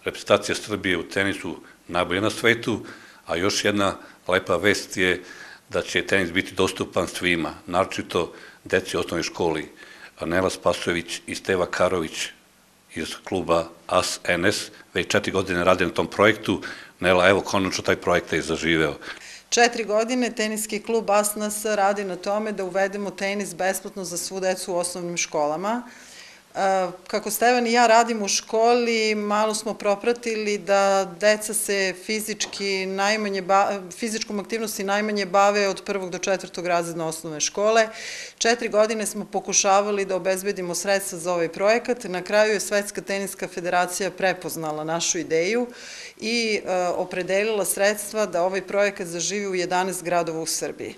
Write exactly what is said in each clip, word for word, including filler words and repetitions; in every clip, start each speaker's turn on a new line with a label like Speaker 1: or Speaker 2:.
Speaker 1: reprezentacija Srbije u tenisu najbolja na svetu, a još jedna lepa vest je da će tenis biti dostupan svima, naročito deci u osnovnoj školi. Nela Spasojević i Steva Karović iz kluba A S N S već četiri godine rade na tom projektu. Nela, evo, konačno taj projekt je zaživeo.
Speaker 2: Četiri godine teniski klub A S N S radi na tome da uvedemo tenis besplatno za svu decu u osnovnim školama. Kako Stevan i ja radim u školi, malo smo propratili da deca se fizički najmanje, fizičkom aktivnosti najmanje bave od prvog do četvrtog razreda osnovne škole. Četiri godine smo pokušavali da obezbedimo sredstva za ovaj projekat. Na kraju je Svetska teniska federacija prepoznala našu ideju i opredelila sredstva da ovaj projekat zaživi u jedanaest gradova u Srbiji.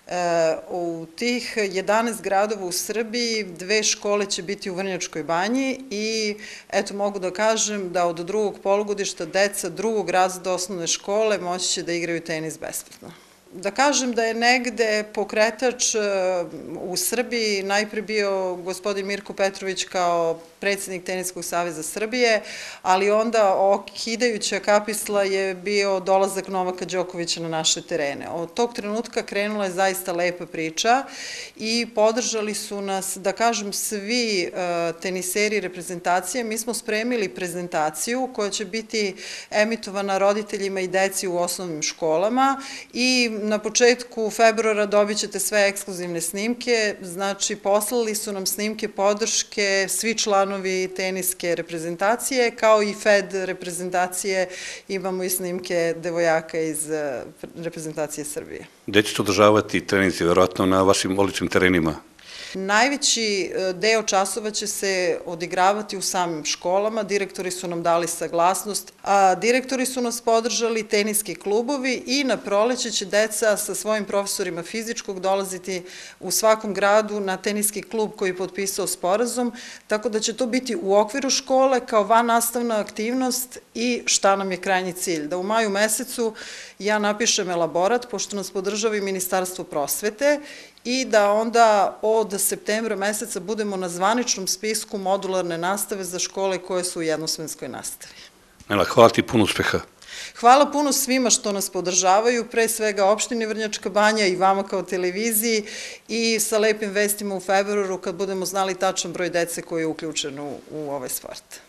Speaker 2: U tih jedanaest gradova u Srbiji dve škole će biti u Vrnjačkoj banji i eto mogu da kažem da od drugog polugodišta deca drugog razreda osnovne škole moći će da igraju tenis besplatno. Da kažem da je negde pokretač u Srbiji najpre bio gospodin Mirko Petrović kao predsednik Teniskog saveza Srbije, ali onda okidajuća kapisla je bio dolazak Novaka Đokovića na naše terene. Od tog trenutka krenula je zaista lepa priča i podržali su nas, da kažem, svi teniseri reprezentacije. Mi smo spremili prezentaciju koja će biti emitovana roditeljima i deci u osnovnim školama i na početku februara dobit ćete sve ekskluzivne snimke, znači poslali su nam snimke podrške svi članovi teniske reprezentacije, kao i Fed reprezentacije, imamo i snimke devojaka iz reprezentacije Srbije.
Speaker 1: Gde ćete održavati treninzi, verovatno na vašim odličnim terenima?
Speaker 2: Najveći deo časova će se odigravati u samim školama, direktori su nam dali saglasnost, a direktori su nas podržali, teniski klubovi i na proleće će deca sa svojim profesorima fizičkog dolaziti u svakom gradu na teniski klub koji je potpisao sporazum, tako da će to biti u okviru škole kao vannastavna aktivnost i šta nam je krajnji cilj. Da u maju mesecu ja napišem elaborat, pošto nas podržava i Ministarstvo prosvete, i da onda od septembra meseca budemo na zvaničnom spisku modularne nastave za škole koje su u jednosmenskoj nastavi.
Speaker 1: Nela, hvala ti, puno uspeha.
Speaker 2: Hvala puno svima što nas podržavaju, pre svega opštini Vrnjačka banja i vama kao televiziji i sa lepim vestima u februaru kad budemo znali tačan broj dece koji je uključen u ovaj sport.